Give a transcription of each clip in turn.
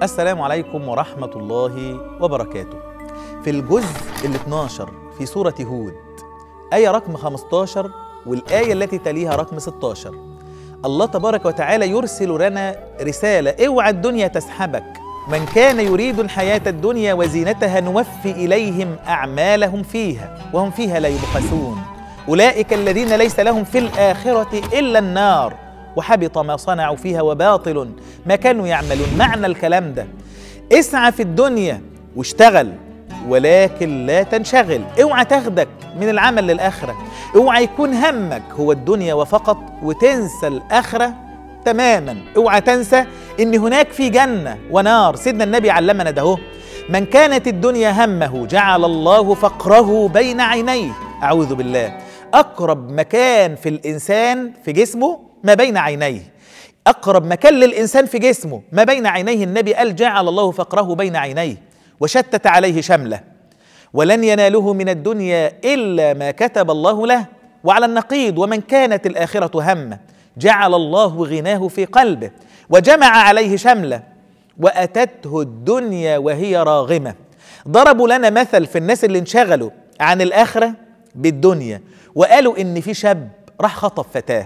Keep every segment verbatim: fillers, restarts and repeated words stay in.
السلام عليكم ورحمة الله وبركاته. في الجزء ال اثناشر في سورة هود آية رقم خمستاشر والآية التي تليها رقم ستاشر، الله تبارك وتعالى يرسل لنا رسالة: اوعى الدنيا تسحبك، من كان يريد الحياة الدنيا وزينتها نوفي إليهم أعمالهم فيها وهم فيها لا يبخسون، أولئك الذين ليس لهم في الآخرة إلا النار وحبط ما صنعوا فيها وباطل ما كانوا يعملون. معنى الكلام ده: اسعى في الدنيا واشتغل، ولكن لا تنشغل، اوعى تاخدك من العمل للآخرة، اوعى يكون همك هو الدنيا وفقط وتنسى الآخرة تماما، اوعى تنسى ان هناك في جنة ونار. سيدنا النبي علمنا ده هو: من كانت الدنيا همه جعل الله فقره بين عينيه. أعوذ بالله، أقرب مكان في الإنسان في جسمه ما بين عينيه، أقرب مكان للإنسان في جسمه ما بين عينيه. النبي قال: جعل الله فقره بين عينيه وشتت عليه شمله، ولن يناله من الدنيا إلا ما كتب الله له. وعلى النقيض: ومن كانت الآخرة همه جعل الله غناه في قلبه وجمع عليه شمله وأتته الدنيا وهي راغمة. ضربوا لنا مثل في الناس اللي انشغلوا عن الآخرة بالدنيا، وقالوا إن في شاب راح خطب فتاة،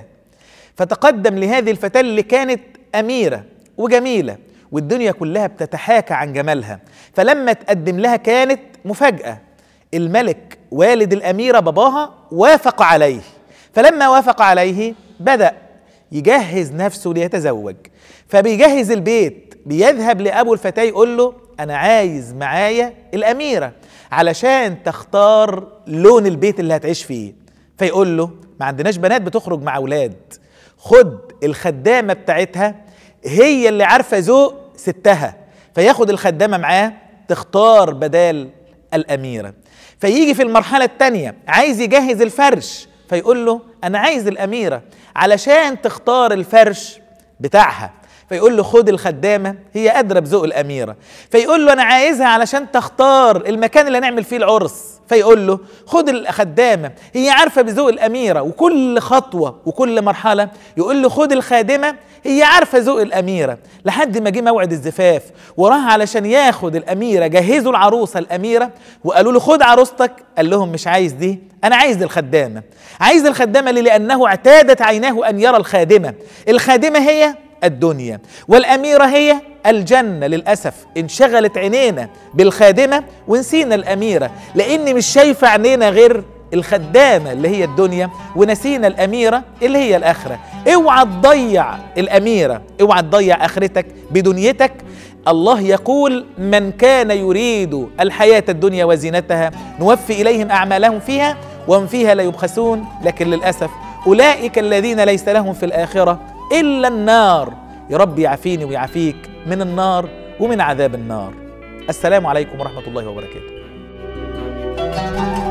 فتقدم لهذه الفتاة اللي كانت أميرة وجميلة والدنيا كلها بتتحاكى عن جمالها، فلما تقدم لها كانت مفاجأة. الملك والد الأميرة باباها وافق عليه، فلما وافق عليه بدأ يجهز نفسه ليتزوج، فبيجهز البيت، بيذهب لأبو الفتاة يقول له: أنا عايز معايا الأميرة علشان تختار لون البيت اللي هتعيش فيه. فيقول له: ما عندناش بنات بتخرج مع أولاد، خد الخدامة بتاعتها هي اللي عارفة ذوق ستها. فياخد الخدامة معاه تختار بدال الأميرة. فيجي في المرحلة الثانية عايز يجهز الفرش، فيقول له: أنا عايز الأميرة علشان تختار الفرش بتاعها. فيقول له: خد الخدامة هي أدرى بذوق الأميرة. فيقول له: أنا عايزها علشان تختار المكان اللي هنعمل فيه العرس. فيقول له: خد الخدامة هي عارفة بذوق الأميرة. وكل خطوة وكل مرحلة يقول له: خد الخادمة هي عارفة ذوق الأميرة. لحد ما جه موعد الزفاف وراح علشان ياخد الأميرة، جهزوا العروسة الأميرة وقالوا له: خد عروستك. قال لهم: مش عايز دي، أنا عايز الخدامة. عايز الخدامة لأنه اعتادت عيناه أن يرى الخادمة. الخادمة هي الدنيا والأميرة هي الجنة. للأسف انشغلت عينينا بالخادمة ونسينا الأميرة، لأن مش شايفة عينينا غير الخدامة اللي هي الدنيا، ونسينا الأميرة اللي هي الآخرة. اوعى تضيع الأميرة، اوعى تضيع آخرتك بدنيتك. الله يقول: من كان يريد الحياة الدنيا وزينتها نوفي إليهم أعمالهم فيها وهم فيها لا يبخسون. لكن للأسف أولئك الذين ليس لهم في الآخرة إلا النار. يا رب يعافيني ويعافيك من النار ومن عذاب النار. السلام عليكم ورحمة الله وبركاته.